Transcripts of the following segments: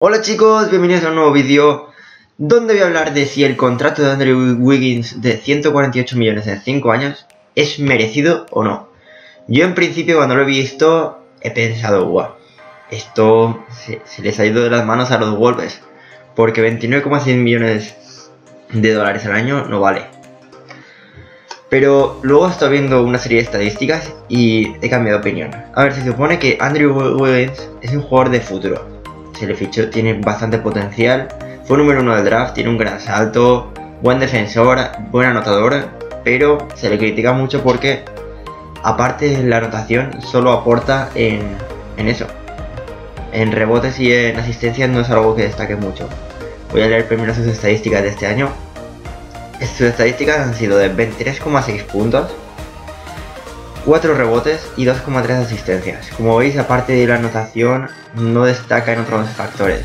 Hola chicos, bienvenidos a un nuevo vídeo donde voy a hablar de si el contrato de Andrew Wiggins de 148 millones en 5 años es merecido o no. Yo en principio cuando lo he visto he pensado, guau, esto se les ha ido de las manos a los Wolves, porque 29,6 millones de dólares al año no vale. Pero luego he estado viendo una serie de estadísticas y he cambiado de opinión. A ver, se supone que Andrew Wiggins es un jugador de futuro. Se le fichó, tiene bastante potencial, fue número 1 del draft, tiene un gran salto, buen defensor, buen anotador, pero se le critica mucho porque, aparte de la anotación, solo aporta en eso. En rebotes y en asistencias no es algo que destaque mucho. Voy a leer primero sus estadísticas de este año. Sus estadísticas han sido de 23,6 puntos, 4 rebotes y 2,3 asistencias. Como veis, aparte de la anotación, no destaca en otros factores.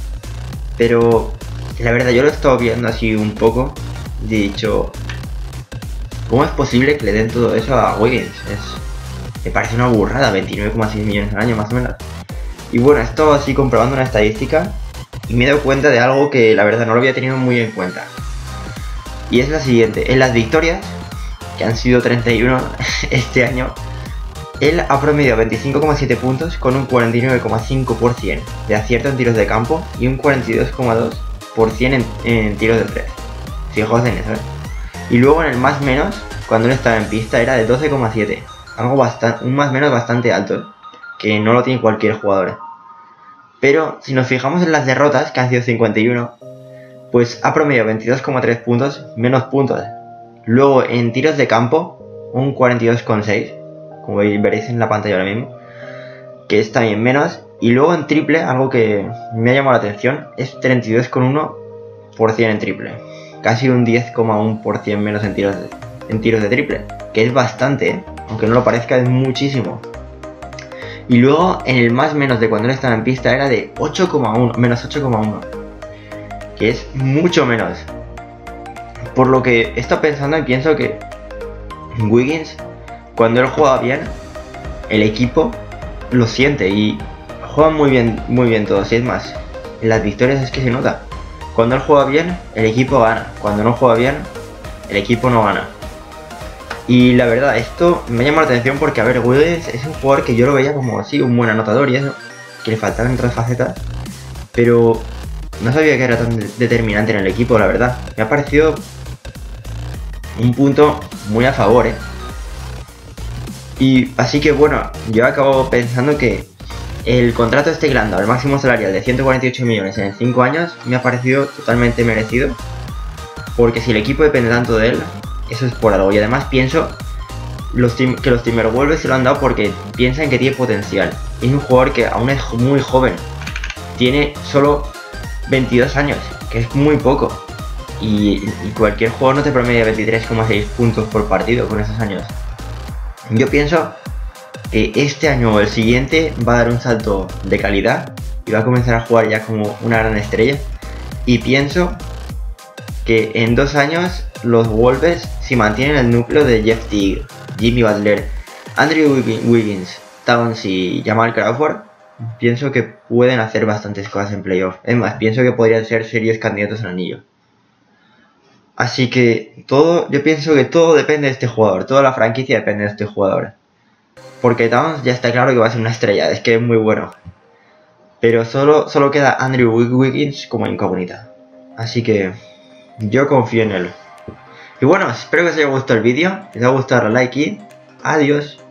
Pero la verdad, yo lo he estado viendo así un poco. He dicho, ¿cómo es posible que le den todo eso a Wiggins? Me parece una burrada, 29,6 millones al año más o menos. Y bueno, he estado así comprobando una estadística y me he dado cuenta de algo que la verdad no lo había tenido muy en cuenta. Y es la siguiente: en las victorias, que han sido 31 este año, él ha promediado 25,7 puntos con un 49,5% de acierto en tiros de campo y un 42,2% en tiros de 3. Fijaos en eso, ¿eh? Y luego en el más menos, cuando él estaba en pista, era de 12,7. Un más menos bastante alto, que no lo tiene cualquier jugador. Pero si nos fijamos en las derrotas, que han sido 51, pues ha promediado 22,3 puntos, menos puntos. Luego en tiros de campo, un 42,6, como veréis en la pantalla ahora mismo, que es también menos. Y luego en triple, algo que me ha llamado la atención, es 32,1% en triple. Casi un 10,1% menos en tiros de triple, que es bastante, ¿eh? Aunque no lo parezca, es muchísimo. Y luego en el más menos de cuando él estaba en pista era de 8,1, menos 8,1, que es mucho menos. Por lo que he estado pensando y pienso que Wiggins, cuando él juega bien, el equipo lo siente y juegan muy bien todos. Y es más, en las victorias es que se nota. Cuando él juega bien, el equipo gana. Cuando no juega bien, el equipo no gana. Y la verdad, esto me llama la atención porque, a ver, Wiggins es un jugador que yo lo veía como así, un buen anotador y eso, que le faltaban otras facetas, pero no sabía que era tan determinante en el equipo, la verdad. Me ha parecido un punto muy a favor, ¿eh? Y así que bueno, yo acabo pensando que el contrato este que le han dado, el máximo salarial de 148 millones en 5 años, me ha parecido totalmente merecido. Porque si el equipo depende tanto de él, eso es por algo. Y además pienso que los Timberwolves se lo han dado porque piensan que tiene potencial. Es un jugador que aún es muy joven. Tiene solo 22 años, que es muy poco. Y cualquier jugador no te promedia 23,6 puntos por partido con esos años. Yo pienso que este año o el siguiente va a dar un salto de calidad y va a comenzar a jugar ya como una gran estrella. Y pienso que en 2 años los Wolves, si mantienen el núcleo de Jeff Teague, Jimmy Butler, Andrew Wiggins, Towns y Jamal Crawford, pienso que pueden hacer bastantes cosas en playoff. Es más, pienso que podrían ser serios candidatos al anillo. Así que yo pienso que todo depende de este jugador, toda la franquicia depende de este jugador. Porque Towns ya está claro que va a ser una estrella, es que es muy bueno. Pero solo queda Andrew Wiggins como incógnita. Así que yo confío en él. Y bueno, espero que os haya gustado el vídeo. Si os ha gustado, like y adiós.